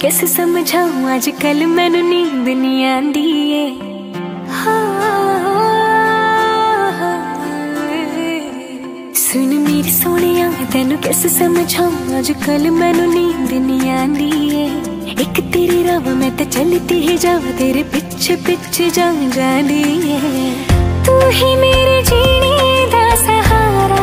कैसे समझाऊं आजकल मैनू नींद नहीं आंदी है। सुन मेरी सोनिया तेनू कैसे समझाऊं आजकल मैनू नींद नहीं आंदी है। एक तेरी राह मैं तो चलती ही जावा तेरे पीछे पीछे जांदी है। तू ही मेरे जीने दा सहारा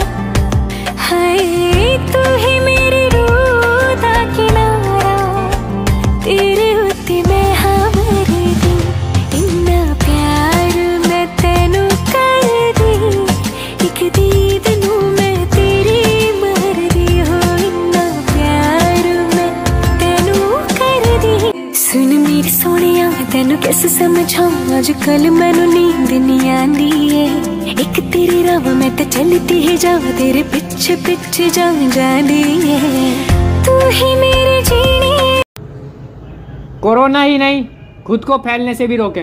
है, तू ही मेरी रूह दा किनारा। तेरे उत्ते मैं हाँ मरदी, इन्ना प्यार मैं तेनू करदी। एक दीद नू मैं तेरी मरदी हो, इन्ना प्यार मैं तेनू करदी। सुन मेरी सोनिया तेनू कैसे समझाऊं आजकल मैनू नींद नहीं आंदी है। एक तेरी राह मैं तो चलती ही जावा तेरे पीछे पीछे जांदी है। तू ही मेरे जीने। कोरोना ही नहीं, खुद को फैलने से भी रोकें।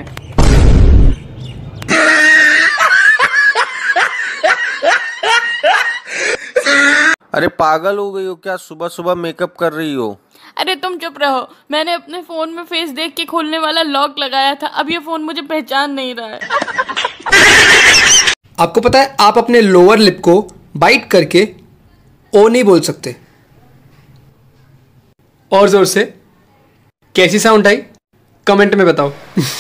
अरे पागल हो गई हो क्या? सुबह सुबह मेकअप कर रही हो? अरे तुम चुप रहो, मैंने अपने फोन में फेस देख के खोलने वाला लॉक लगाया था। अब ये फोन मुझे पहचान नहीं रहा है। आपको पता है आप अपने लोअर लिप को बाइट करके ओ नहीं बोल सकते। और जोर से कैसी साउंड आई कमेंट में बताओ।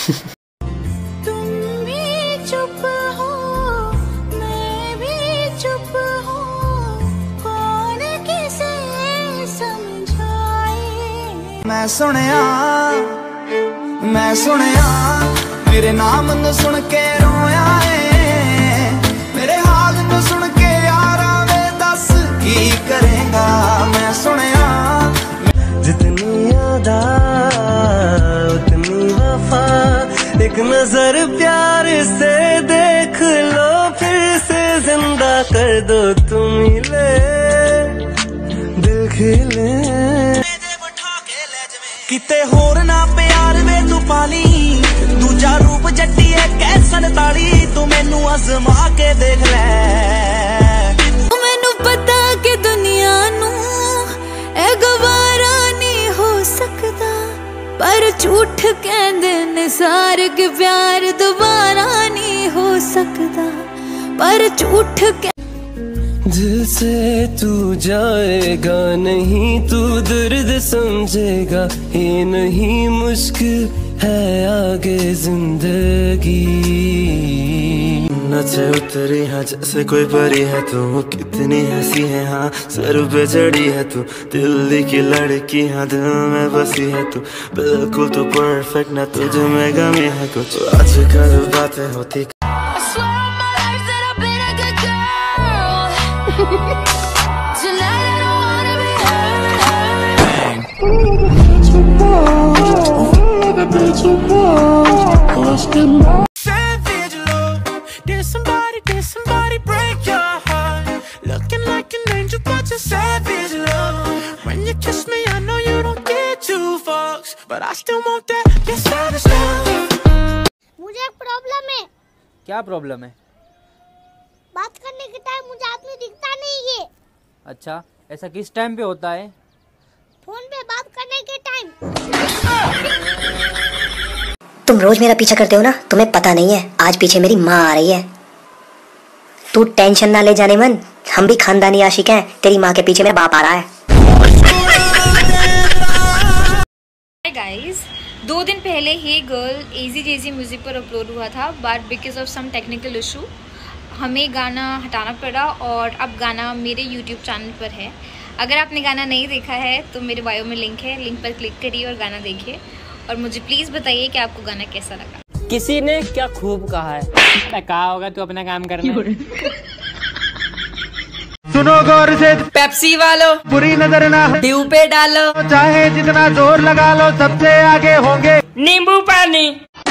मैं सुनिया मेरे नाम नू सुन के रोया है। मेरे हाल नू सुन के यारा वे दस की करेगा। मैं सुनिया जितनी अदा उतनी वफा, एक नजर प्यार से देख लो फिर से जिंदा कर दो तुम ले दिल खिले। किते होर ना प्यार में तू पाली, दूजा रूप जट्टी है कैसन ताली। तू मैनू आजमा के देख ले। मैनू पता कि दुनिया नू ए गवारा नहीं हो सकता, पर झूठ कहंदे ने सारे के प्यार दोबारा नहीं हो सकता। पर झूठ दिल से तू जाएगा नहीं, तू दर्द समझेगा ये नहीं। मुश्किल है आगे जिंदगी। नचे उतरी है जैसे कोई परी है तू, कितनी हंसी है हाँ सर पे चढ़ी है तू। दिल्ली की लड़की हाँ दिल में बसी है तू, बिल्कुल तू परफेक्ट ना तुझ में कमी है कुछ। आजकल बातें होती Savage love, did somebody break your heart? Looking like an angel but you're savage love. When you kiss me I know you don't get two fucks, but I still want that, you're savage love. मुझे एक problem है। क्या problem है? बात करने के time मुझे आदमी दिखता नहीं है। अच्छा, ऐसा किस टाइम पे होता है? फोन पे बात करने के टाइम। तुम रोज मेरा पीछा करते हो ना, तुम्हें पता नहीं है आज पीछे मेरी माँ आ रही है। तू टेंशन ना ले जाने मन, हम भी खानदानी आशिक हैं। तेरी माँ के पीछे मेरा बाप आ रहा है। हाय गाइस, 2 दिन पहले ही गर्ल इजी जेजी म्यूजिक पर अपलोड हुआ था, but because of some technical issue हमें गाना हटाना पड़ा और अब गाना मेरे यूट्यूब चैनल पर है। अगर आपने गाना नहीं देखा है तो मेरे बायो में लिंक है, लिंक पर क्लिक करिए और गाना देखिए और मुझे प्लीज़ बताइए कि आपको गाना कैसा लगा। किसी ने क्या खूब कहा है, कहा होगा तू अपना काम करना। सुनो गौर से, पेप्सी वालो बुरी नजर ना ड्यू पे डालो, चाहे जितना जोर लगा लो सबसे आगे होंगे नींबू पानी।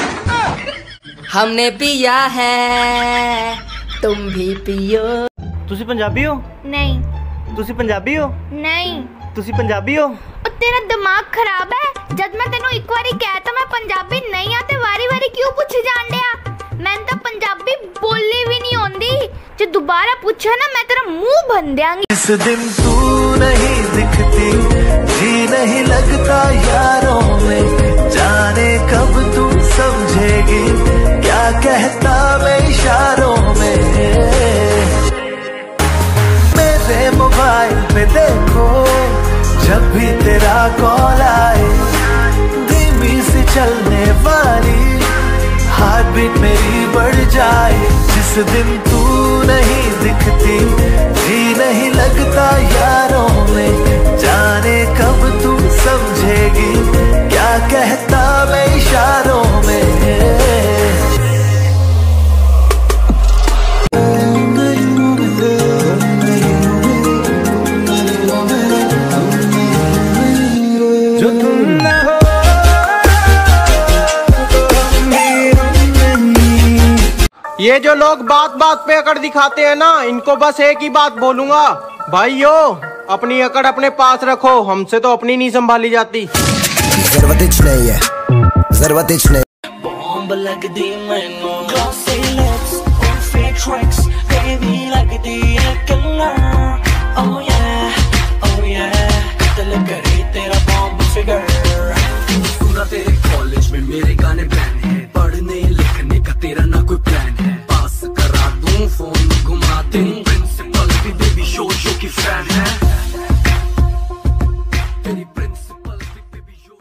हमने पिया है तुम भी पियो। तुसी पंजाबी हो? नहीं। तुसी पंजाबी हो? नहीं। तुसी पंजाबी हो? तेरा दिमाग खराब है। जब मैं तेनों एक बारी कहता मैं पंजाबी नहीं आते वारी वारी क्यों पूछी जान दिया। मैं तो पंजाबी बोलनी भी नहीं आती। जो दोबारा पूछा ना मैं तेरा मुंह भन देंगी। इस दिन तू नहीं दिखती, जी नहीं लगता यार। जब भी तेरा कॉल आए, धीमी सी चलने वाली हार्ट बीट मेरी बढ़ जाए। जिस दिन तू नहीं दिखती, जी नहीं लगता यारों में, जाने कब तू समझेगी क्या कहता मैं इशारों में। जो तुम ना हो ये जो लोग बात बात पे अकड़ दिखाते हैं ना, इनको बस एक ही बात बोलूंगा, भाइयों अपनी अकड़ अपने पास रखो, हमसे तो अपनी नहीं संभाली जाती। जरूरत नहीं है, जरूरत नहीं। बॉम्ब लगदी मैनू ग्लॉसी लिप्स और फेक ट्रिक्स, बेबी लगदी है किलर। ओह या कत्ल करे तेरा बॉम्ब फिगर। पूरा तेरे कॉलेज में मेरे गाने बैन है, पढ़ने लिखने का तेरा ना कोई प्लान है। पास करा दूं फोन घुमा दूं, प्रिंसिपल भी बेबी शो की फैन है। तेरी प्रिंसिपल भी बेबी शो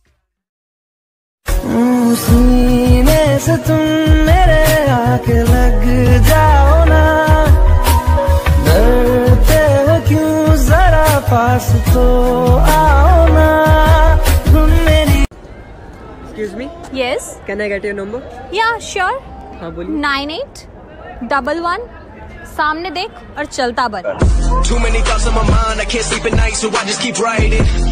की। सीने से तुम मेरे आके लग जाओ ना, डरते हो क्यों जरा पास तो आओ ना तुम मेरी। Excuse me? Yes. Can I get your number? Yeah, sure. हाँ बोलिए। 9811 सामने देख और चलता बन। Too many thoughts on my mind, I can't sleep at night, so I just keep writing.